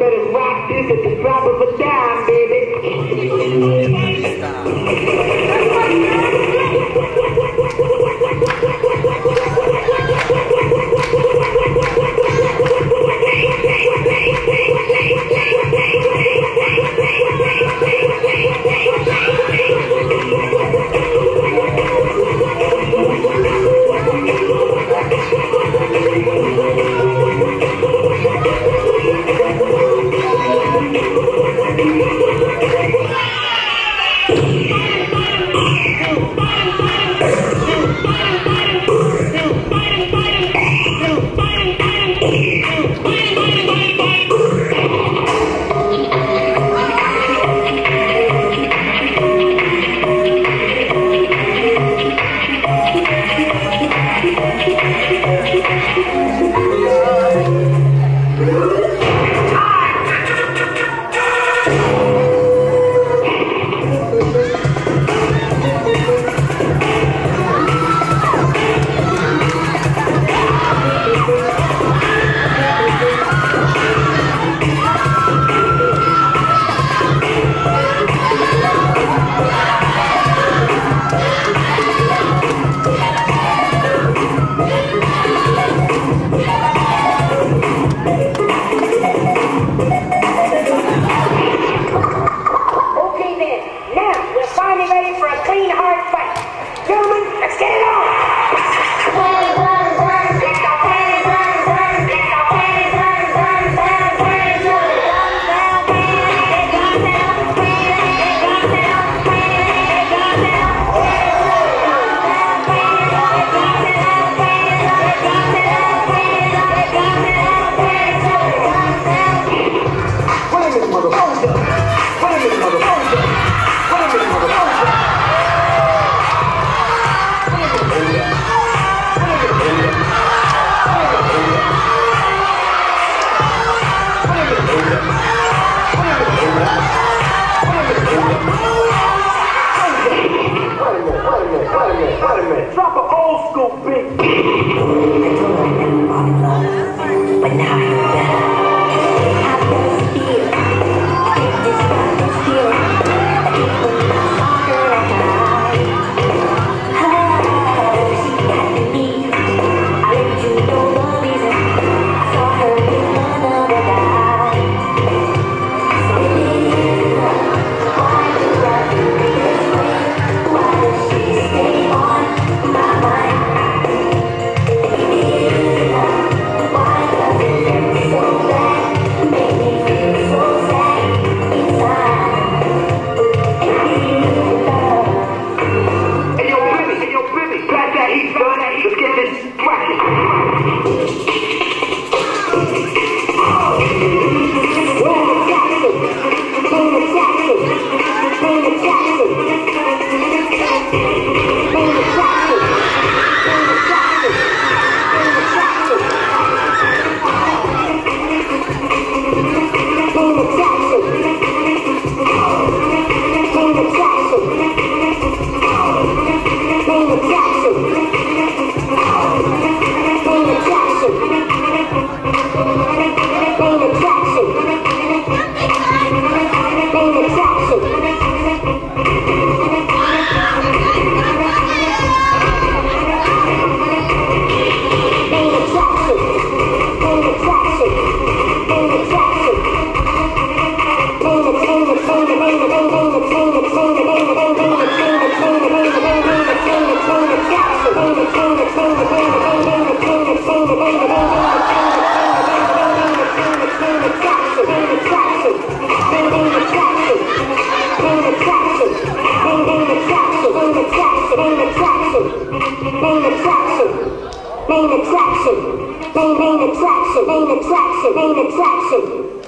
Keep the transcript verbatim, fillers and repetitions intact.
better rock this at the drop of a dime, baby. Drop an old school beat. I told her I never fall in love, but now I know better. How does it feel? If this guy can feel like it when I saw her at night. Oh, she got me. I let you know the reason. I saw her with another guy. So baby, why do I do this way? Why does she stay on my mind? Why does it feel so bad? Make me feel so sad inside. Hey yo, Billy, hey yo, Billy, pass that heat, son. Let's get this cracking. Main attraction, main main attraction, main attraction, main attraction.